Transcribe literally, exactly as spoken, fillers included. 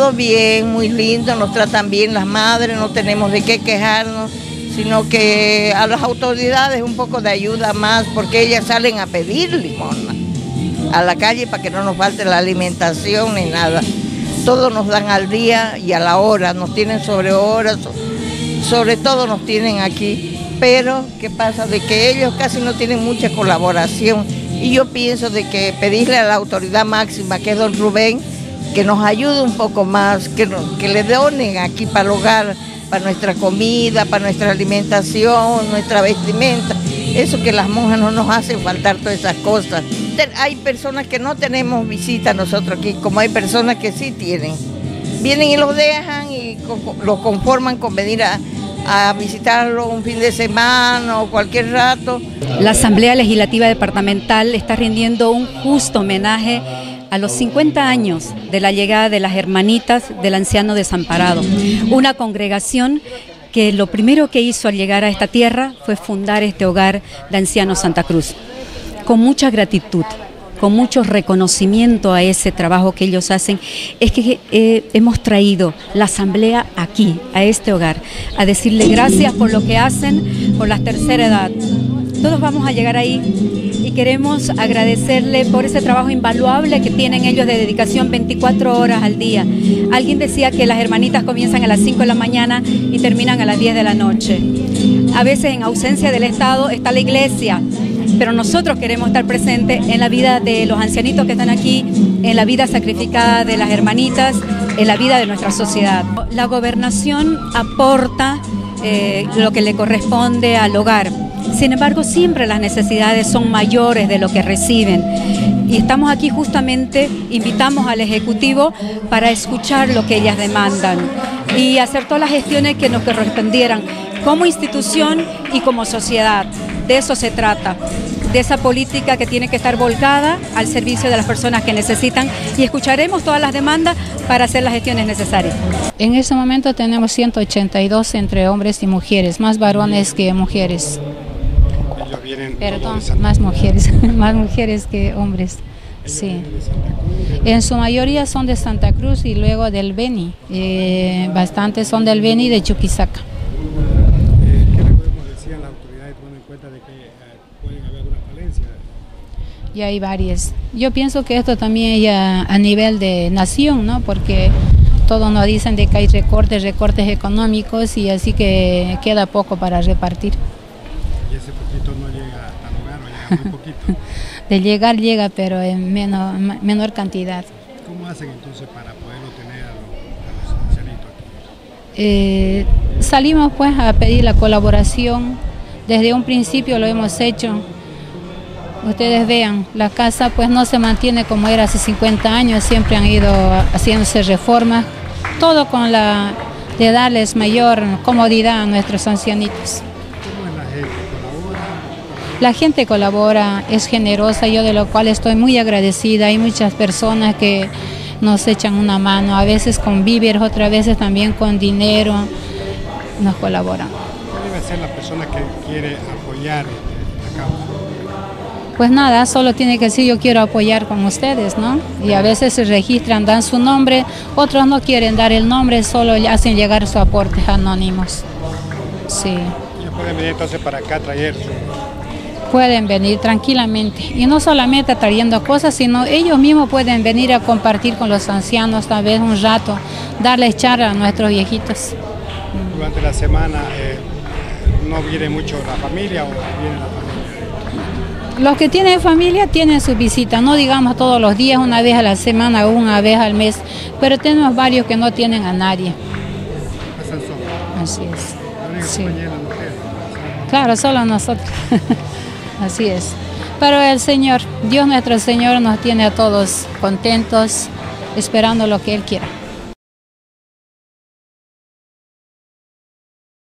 todo bien, muy lindo, nos tratan bien las madres, no tenemos de qué quejarnos, sino que a las autoridades un poco de ayuda más, porque ellas salen a pedir limosna a la calle para que no nos falte la alimentación ni nada. Todo nos dan al día y a la hora, nos tienen sobre horas, sobre todo nos tienen aquí, pero ¿qué pasa? De que ellos casi no tienen mucha colaboración y yo pienso de que pedirle a la autoridad máxima, que es don Rubén, que nos ayude un poco más, que, nos, que le donen aquí para el hogar, para nuestra comida, para nuestra alimentación, nuestra vestimenta, eso que las monjas no nos hacen faltar todas esas cosas. Hay personas que no tenemos visita nosotros aquí, como hay personas que sí tienen. Vienen y los dejan y los conforman con venir a, a visitarlo un fin de semana o cualquier rato. La Asamblea Legislativa Departamental está rindiendo un justo homenaje a los cincuenta años de la llegada de las Hermanitas del Anciano Desamparado, una congregación que lo primero que hizo al llegar a esta tierra fue fundar este hogar de Ancianos Santa Cruz. Con mucha gratitud, con mucho reconocimiento a ese trabajo que ellos hacen, es que eh, hemos traído la asamblea aquí, a este hogar, a decirle gracias por lo que hacen por la tercera edad. Todos vamos a llegar ahí y queremos agradecerle por ese trabajo invaluable que tienen ellos de dedicación veinticuatro horas al día. Alguien decía que las hermanitas comienzan a las cinco de la mañana y terminan a las diez de la noche. A veces en ausencia del Estado está la iglesia, pero nosotros queremos estar presentes en la vida de los ancianitos que están aquí, en la vida sacrificada de las hermanitas, en la vida de nuestra sociedad. La gobernación aporta eh, lo que le corresponde al hogar. Sin embargo, siempre las necesidades son mayores de lo que reciben. Y estamos aquí justamente, invitamos al Ejecutivo para escuchar lo que ellas demandan y hacer todas las gestiones que nos correspondieran como institución y como sociedad. De eso se trata, de esa política que tiene que estar volcada al servicio de las personas que necesitan, y escucharemos todas las demandas para hacer las gestiones necesarias. En ese momento tenemos ciento ochenta y dos entre hombres y mujeres, más varones que mujeres. Perdón, más mujeres, más mujeres que hombres, sí. En su mayoría son de Santa Cruz y luego del Beni, eh, bastantes son del Beni y de Chuquisaca. Eh, ¿Qué le podemos decir a las autoridades tomando en cuenta de que eh, pueden haber alguna falencia? Y hay varias. Yo pienso que esto también ya a nivel de nación, ¿no? Porque todos nos dicen de que hay recortes, recortes económicos y así que queda poco para repartir. ¿Y ese poquito no llega a lugar o llega muy poquito? De llegar llega, pero en menor, menor cantidad. ¿Cómo hacen entonces para poderlo tener a los, a los ancianitos aquí? Eh, salimos pues a pedir la colaboración. Desde un principio lo hemos hecho. Ustedes vean, la casa pues no se mantiene como era hace cincuenta años, siempre han ido haciéndose reformas, todo con la de darles mayor comodidad a nuestros ancianitos. ¿Cómo es la gente? ¿Colabora? La gente colabora, es generosa, yo de lo cual estoy muy agradecida. Hay muchas personas que nos echan una mano, a veces con víveres, otras veces también con dinero, nos colaboran. ¿Qué debe hacer la persona que quiere apoyar la causa? Pues nada, solo tiene que decir yo quiero apoyar con ustedes, ¿no? Y a veces se registran, dan su nombre, otros no quieren dar el nombre, solo hacen llegar sus aportes anónimos. Sí. Ellos pueden venir entonces para acá a traer su... Pueden venir tranquilamente, y no solamente trayendo cosas, sino ellos mismos pueden venir a compartir con los ancianos, tal vez un rato, darles charla a nuestros viejitos. Durante la semana eh, no viene mucho la familia o viene la familia. Los que tienen familia tienen su visita, no digamos todos los días, una vez a la semana o una vez al mes, pero tenemos varios que no tienen a nadie. ¿Pasan solos? Así es. ¿La única Sí. compañía de la mujer? Claro, solo nosotros. Así es. Pero el Señor, Dios nuestro Señor nos tiene a todos contentos, esperando lo que Él quiera.